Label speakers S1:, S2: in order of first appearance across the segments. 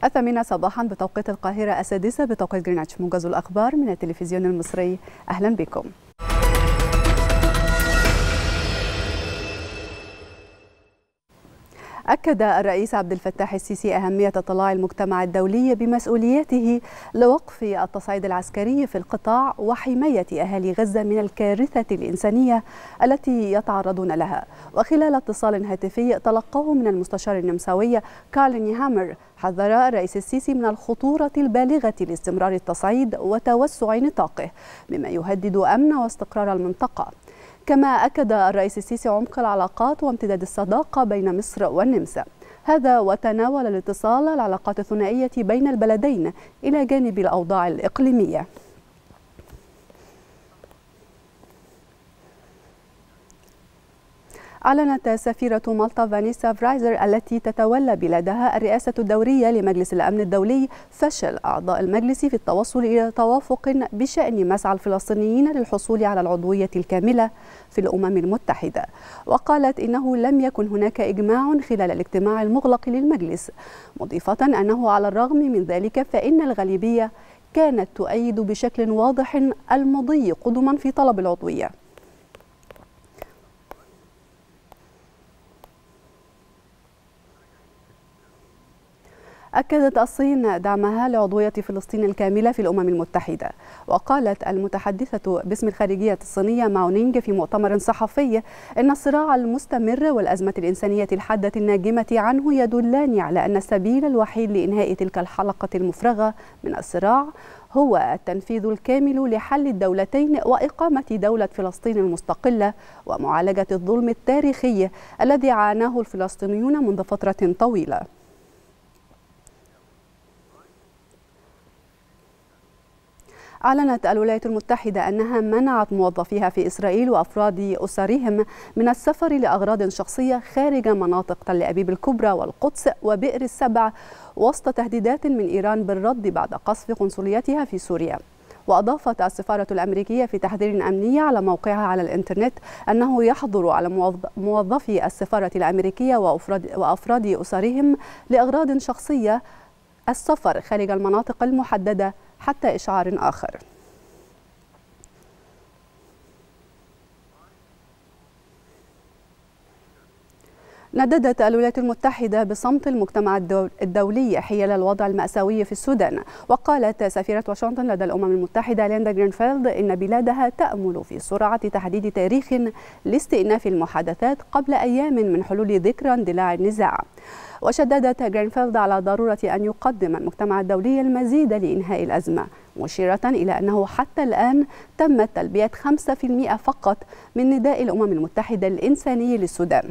S1: الثامنة صباحا بتوقيت القاهرة، السادسة بتوقيت جرينتش. موجز الأخبار من التلفزيون المصري، أهلا بكم. أكد الرئيس عبد الفتاح السيسي أهمية اطلاع المجتمع الدولي بمسؤولياته لوقف التصعيد العسكري في القطاع وحماية أهالي غزة من الكارثة الإنسانية التي يتعرضون لها. وخلال اتصال هاتفي تلقاه من المستشار النمساوي كارل نيهامر، حذر الرئيس السيسي من الخطورة البالغة لاستمرار التصعيد وتوسع نطاقه، مما يهدد أمن واستقرار المنطقة. كما أكد الرئيس السيسي عمق العلاقات وامتداد الصداقة بين مصر والنمسا، هذا وتناول الاتصال العلاقات الثنائية بين البلدين إلى جانب الأوضاع الإقليمية. أعلنت سفيرة مالطا فانيسا فرايزر التي تتولى بلادها الرئاسة الدورية لمجلس الأمن الدولي فشل أعضاء المجلس في التوصل إلى توافق بشأن مسعى الفلسطينيين للحصول على العضوية الكاملة في الأمم المتحدة. وقالت إنه لم يكن هناك إجماع خلال الاجتماع المغلق للمجلس، مضيفة أنه على الرغم من ذلك فإن الغالبية كانت تؤيد بشكل واضح المضي قدما في طلب العضوية. أكدت الصين دعمها لعضوية فلسطين الكاملة في الأمم المتحدة. وقالت المتحدثة باسم الخارجية الصينية ماو نينغ في مؤتمر صحفي إن الصراع المستمر والأزمة الإنسانية الحادة الناجمة عنه يدلان على أن السبيل الوحيد لإنهاء تلك الحلقة المفرغة من الصراع هو التنفيذ الكامل لحل الدولتين وإقامة دولة فلسطين المستقلة ومعالجة الظلم التاريخي الذي عاناه الفلسطينيون منذ فترة طويلة. أعلنت الولايات المتحدة أنها منعت موظفيها في إسرائيل وأفراد أسرهم من السفر لأغراض شخصية خارج مناطق تل أبيب الكبرى والقدس وبئر السبع، وسط تهديدات من إيران بالرد بعد قصف قنصليتها في سوريا. وأضافت السفارة الأمريكية في تحذير أمني على موقعها على الإنترنت أنه يحظر على موظفي السفارة الأمريكية وأفراد أسرهم لأغراض شخصية السفر خارج المناطق المحددة حتى إشعار آخر. نددت الولايات المتحدة بصمت المجتمع الدولي حيال الوضع المأساوي في السودان. وقالت سفيرة واشنطن لدى الأمم المتحدة ليندا جرينفيلد إن بلادها تأمل في سرعة تحديد تاريخ لاستئناف المحادثات قبل أيام من حلول ذكرى اندلاع النزاع. وشددت جرينفيلد على ضرورة أن يقدم المجتمع الدولي المزيد لإنهاء الأزمة، مشيرة إلى أنه حتى الآن تمت تلبية 5% فقط من نداء الأمم المتحدة الإنساني للسودان.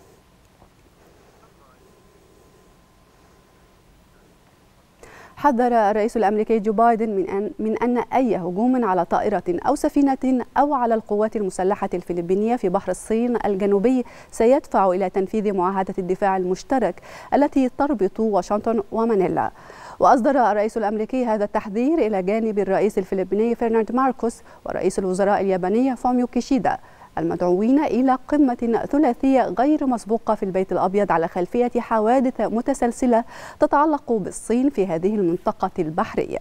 S1: حذر الرئيس الأمريكي جو بايدن من أن أي هجوم على طائرة أو سفينة أو على القوات المسلحة الفلبينية في بحر الصين الجنوبي سيدفع إلى تنفيذ معاهدة الدفاع المشترك التي تربط واشنطن ومانيلا. وأصدر الرئيس الأمريكي هذا التحذير إلى جانب الرئيس الفلبيني فرناند ماركوس ورئيس الوزراء الياباني فوميو كيشيدا، المدعوين إلى قمة ثلاثية غير مسبوقة في البيت الأبيض على خلفية حوادث متسلسلة تتعلق بالصين في هذه المنطقة البحرية.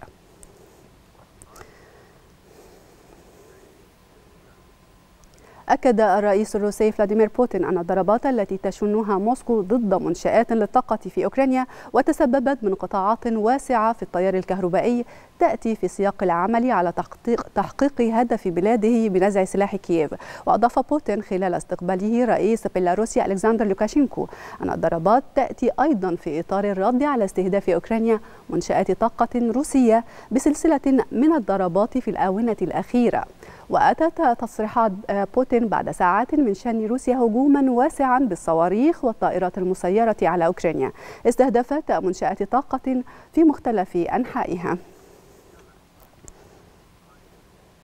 S1: أكد الرئيس الروسي فلاديمير بوتين أن الضربات التي تشنها موسكو ضد منشآت للطاقة في أوكرانيا وتسببت بانقطاعات واسعة في التيار الكهربائي تأتي في سياق العمل على تحقيق هدف بلاده بنزع سلاح كييف. وأضاف بوتين خلال استقباله رئيس بيلاروسيا ألكسندر لوكاشينكو أن الضربات تأتي أيضا في إطار الرد على استهداف أوكرانيا منشآت طاقة روسية بسلسلة من الضربات في الآونة الأخيرة. وأتت تصريحات بوتين بعد ساعات من شن روسيا هجوما واسعا بالصواريخ والطائرات المسيرة على أوكرانيا استهدفت منشآت طاقة في مختلف أنحائها.